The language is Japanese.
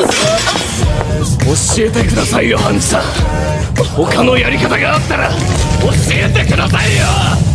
教えてくださいよハンジさん。他のやり方があったら教えてくださいよ。